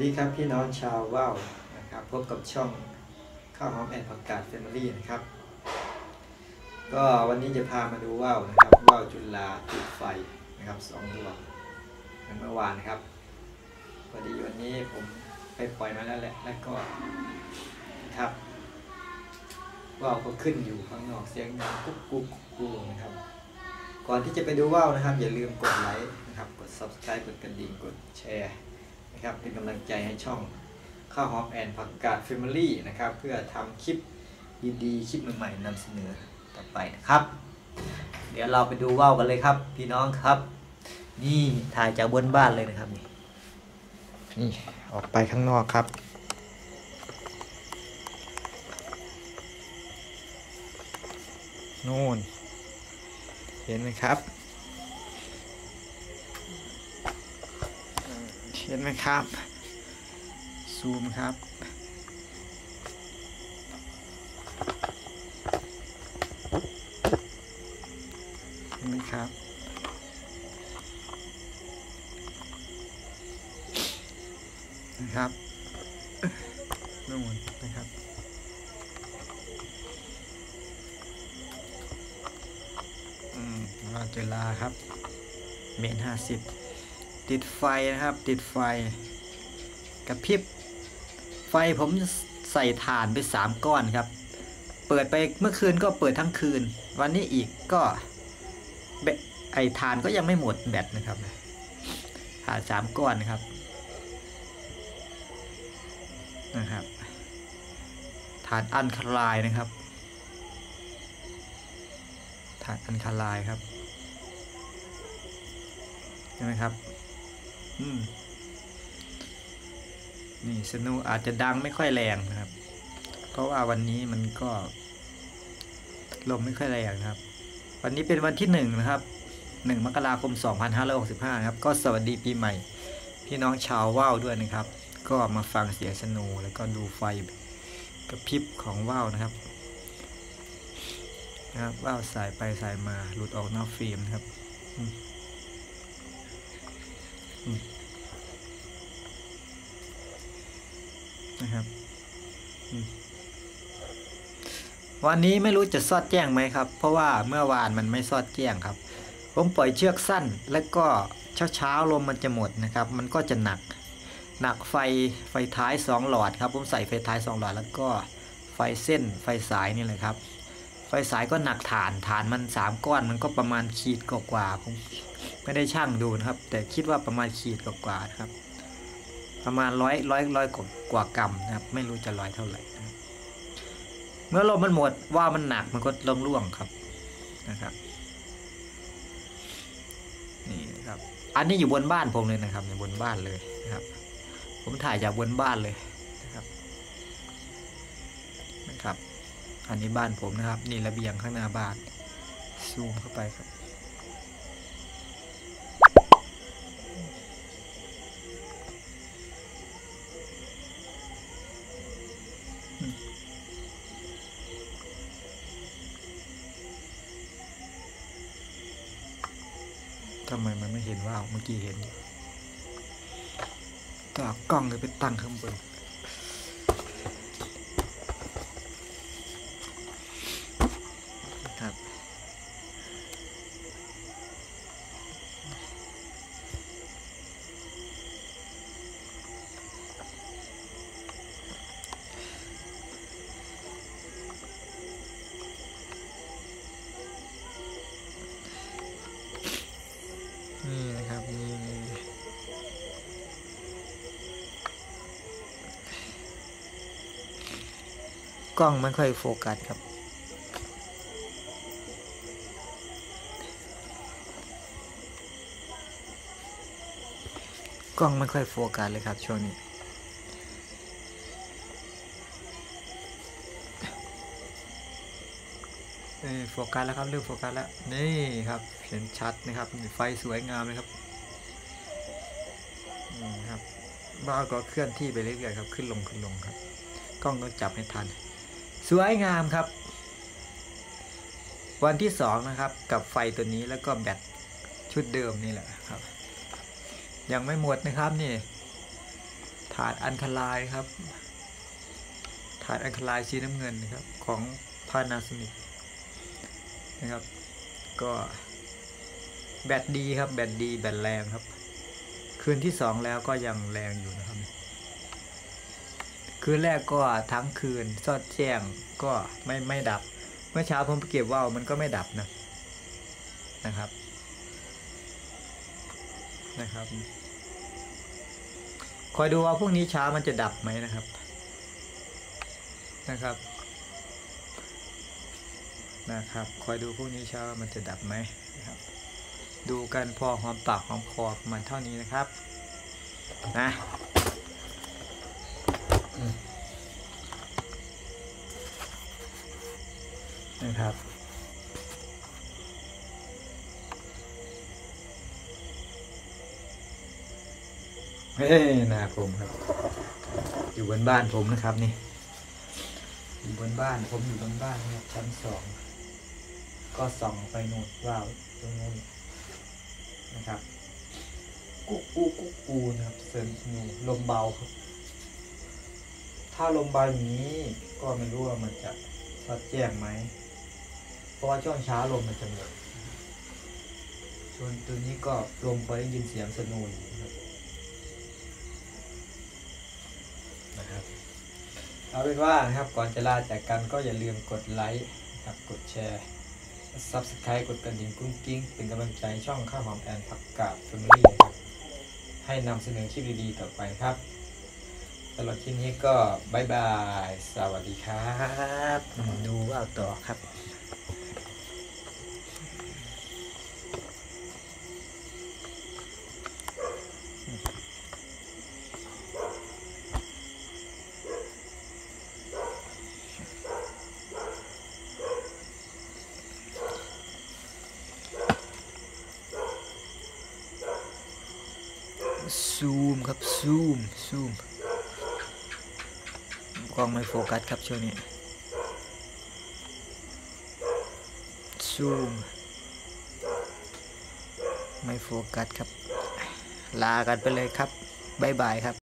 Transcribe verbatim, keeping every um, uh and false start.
ดีครับพี่น้องชาวว่าวนะครับพบกับช่องข้าวหอมแอนผักกาดแฟมิลี่นะครับก็วันนี้จะพามาดูว่าวนะครับว่าวจุฬาติดไฟนะครับสองดวงเหมือนเมื่อวานนะครับพอดีวันนี้ผมไปปล่อยมาแล้วแหละแล้วก็นะครับว่าวก็ขึ้นอยู่ข้างนอกเสียงดังกุ๊กกุ๊กกุ๊กนะครับก่อนที่จะไปดูว่าวนะครับอย่าลืมกดไลค์นะครับกด ซับสไครบ์ กดกระดิ่งกดแชร์นะครับเป็นกำลังใจให้ช่องข้าวหอมแอนผักกาดแฟมิลี่นะครับเพื่อทำคลิปดีๆคลิปใหม่ๆนำเสนอต่อไปนะครับเดี๋ยวเราไปดูว่าวกันเลยครับพี่น้องครับนี่ถ่ายจากบนบ้านเลยนะครับนี่นี่ออกไปข้างนอกครับนู่นเห็นไหมครับเห็นไหมครับซูมครับเห็นไหมครับนะครับนู่นนะครับอืมว่าเจลาครับเมตรห้าสิบติดไฟนะครับติดไฟกระพริบไฟผมใส่ถ่านไปสามก้อนครับเปิดไปเมื่อคืนก็เปิดทั้งคืนวันนี้อีกก็ไอถ่านก็ยังไม่หมดแบตนะครับถ่านสามก้อนนะครับนะครับถ่านอันคาไลน์นะครับถ่านอันคาไลน์ครับใช่ไหมครับอืมนี่สนุอาจจะดังไม่ค่อยแรงนะครับเพราะว่าวันนี้มันก็ลมไม่ค่อยแรงนะครับวันนี้เป็นวันที่หนึ่งนะครับหนึ่งมกราคมสองพันห้าร้อยหกสิบห้าครับก็สวัสดีปีใหม่พี่น้องชาวว่าวด้วยนะครับก็มาฟังเสียงสนุแล้วก็ดูไฟกระพริบของว่าวนะครับนะครับว่าวสายไปสายมาหลุดออกนอกฟิล์มนะครับนะครับวันนี้ไม่รู้จะซอดแจ้งไหมครับเพราะว่าเมื่อวานมันไม่ซอดแจ้งครับผมปล่อยเชือกสั้นแล้วก็เช้าเช้าลมมันจะหมดนะครับมันก็จะหนักหนักไฟไฟท้ายสองหลอดครับผมใส่ไฟท้ายสองหลอดแล้วก็ไฟเส้นไฟสายนี่เลยครับไฟสายก็หนักฐานฐานมันสามก้อนมันก็ประมาณขีดกว่าผมไม่ได้ช่างดูนะครับแต่คิดว่าประมาณขีดกว่าครับประมาณร้อยร้อยร้อยกว่ากว่ากรัมนะครับไม่รู้จะร้อยเท่าไหร่นะเมื่อลมมันหมดว่ามันหนักมันก็ล่วงล่วงครับนะครับนี่นะครับอันนี้อยู่บนบ้านผมเลยนะครับอยู่บนบ้านเลยนะครับผมถ่ายจากบนบ้านเลยนะครับนะครับอันนี้บ้านผมนะครับนี่ระเบียงข้างหน้าบ้านซูมเข้าไปครับทำไมมันไม่เห็นว่าเมื่อกี้เห็นอยู่ต่อกล้องเลยไปตั้งข้างบนครับนี่นะครับนี่กล้องไม่ค่อยโฟกัสครับกล้องไม่ค่อยโฟกัสเลยครับช่วงนี้นี่โฟกัสแล้วครับเริ่มโฟกัสแล้วนี่ครับเห็นชัดนะครับไฟสวยงามเลยครับนี่ครับบ้าก็เคลื่อนที่ไปเรื่อยๆครับขึ้นลงขึ้นลงครับกล้องต้องจับให้ทันสวยงามครับวันที่สองนะครับกับไฟตัวนี้แล้วก็แบตชุดเดิมนี่แหละครับยังไม่หมดนะครับนี่ถาดอัลคาไลน์ครับถาดอัลคาไลน์สีน้ำเงินนะครับของ Panasonic นะครับก็แบตดีครับแบตดีแบตแรงครับคืนที่สองแล้วก็ยังแรงอยู่นะครับคืนแรกก็ทั้งคืนซอดแจ้งก็ไม่ไม่ดับเมื่อเช้าผมไปเก็บว่าวมันก็ไม่ดับนะนะครับนะครับคอยดูว่าพวกนี้เช้ามันจะดับไหมนะครับนะครับนะครับคอยดูพวกนี้เช้ามันจะดับไหมนะครับดูกันพอหอมปากหอมคอมันเท่านี้นะครับนะนะครับเฮ้นาผมครับอยู่บนบ้านผมนะครับนี่อยู่บนบ้านผมอยู่บนบ้านนะครับชั้นสองก็ส่องไปโน่นว้าวตรงนู้นนะครับกุ๊กกูกุ๊กกูนะครับเซิร์นนูลมเบาครับถ้าลมเบาอย่างนี้ก็ไม่รู้ว่ามันจะสอดแจ้งไหมเพราะว่าช่วงเช้าลมมันจะหมดส่วนตัวนี้ก็ลมพอได้ยินเสียงสนูนะครับนะครับเอาเป็นว่านะครับก่อนจะลาจากกันก็อย่าลืมกดไลค์นะครับกดแชร์ซับสไครต์กดกระดิ่งกุ้งกิ้งเป็นกำลังใจช่องข้าวหอมแอนผักกาดแฟมิลี่นะครับให้นำเสนอคลิปดีๆต่อไปครับตลอดคลิปนี้ก็บายบายสวัสดีครับดูเอาต่อครับซูมครับซูมซูมกล้องไม่โฟกัสครับช่วงนี้ซูมไม่โฟกัสครับลากันไปเลยครับบ๊ายบายครับ